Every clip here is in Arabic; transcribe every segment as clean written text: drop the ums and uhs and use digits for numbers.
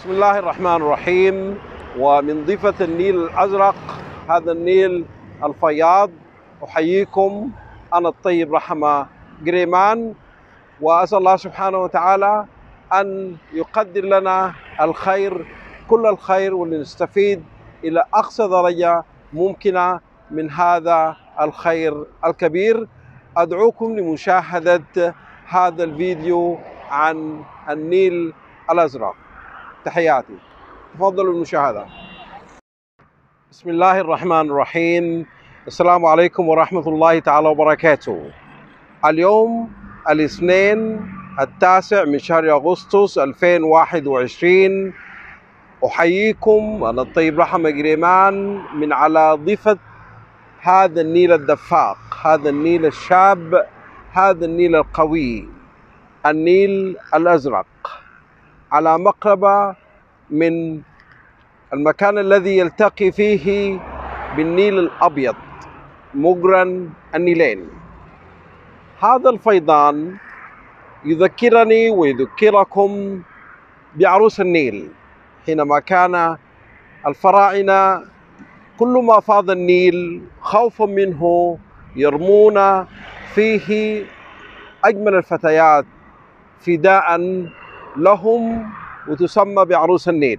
بسم الله الرحمن الرحيم. ومن ضفة النيل الأزرق، هذا النيل الفياض، أحييكم أنا الطيب رحمة قريمان، وأسأل الله سبحانه وتعالى أن يقدر لنا الخير، كل الخير، ولنستفيد إلى أقصى درجة ممكنة من هذا الخير الكبير. أدعوكم لمشاهدة هذا الفيديو عن النيل الأزرق. تحياتي، تفضلوا المشاهدة. بسم الله الرحمن الرحيم. السلام عليكم ورحمة الله تعالى وبركاته. اليوم الاثنين 9 من شهر أغسطس 2021. أحييكم أنا الطيب رحمة قريمان من على ضفة هذا النيل الدفاق، هذا النيل الشاب، هذا النيل القوي، النيل الأزرق، على مقربة من المكان الذي يلتقي فيه بالنيل الأبيض مقرن النيلين. هذا الفيضان يذكرني ويذكركم بعروس النيل، حينما كان الفراعنة كل ما فاض النيل خوفا منه يرمون فيه أجمل الفتيات فداء لهم، وتسمى بعروس النيل.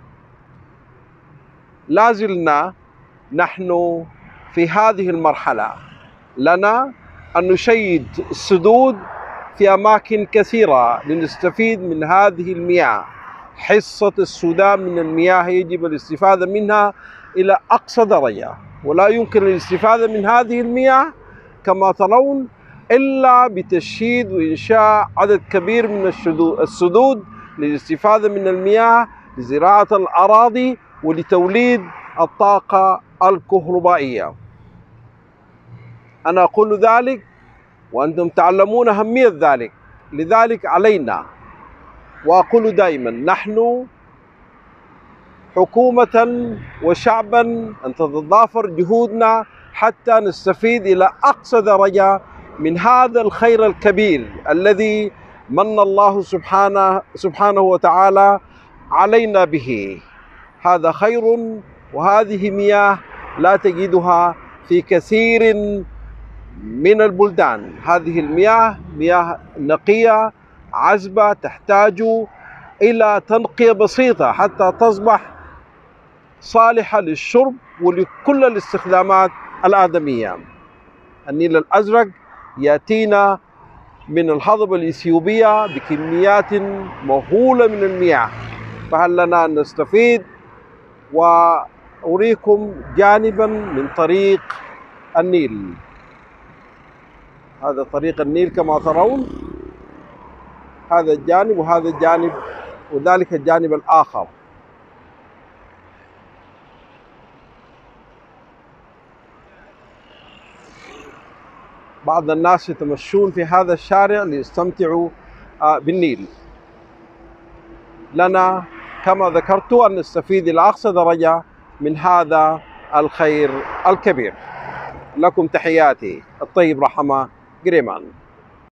لا زلنا نحن في هذه المرحلة، لنا أن نشيد السدود في أماكن كثيرة لنستفيد من هذه المياه. حصة السودان من المياه يجب الاستفادة منها إلى أقصى درجة، ولا يمكن الاستفادة من هذه المياه كما ترون إلا بتشييد وإنشاء عدد كبير من السدود للاستفادة من المياه لزراعة الأراضي ولتوليد الطاقة الكهربائية. أنا أقول ذلك وأنتم تعلمون أهمية ذلك، لذلك علينا، وأقول دائما نحن حكومة وشعبا أن تتضافر جهودنا حتى نستفيد إلى أقصى درجة من هذا الخير الكبير الذي من الله سبحانه وتعالى علينا به. هذا خير، وهذه مياه لا تجدها في كثير من البلدان. هذه المياه مياه نقية عذبة، تحتاج إلى تنقية بسيطة حتى تصبح صالحة للشرب ولكل الاستخدامات الآدمية. النيل الأزرق يأتينا من الهضبة الإثيوبية بكميات مهولة من المياه، فهل لنا أن نستفيد؟ وأريكم جانبا من طريق النيل. هذا طريق النيل كما ترون، هذا الجانب وهذا الجانب وذلك الجانب الآخر. بعض الناس يتمشون في هذا الشارع ليستمتعوا بالنيل. لنا كما ذكرت أن نستفيد إلى أقصى درجة من هذا الخير الكبير. لكم تحياتي، الطيب رحمة قريمان.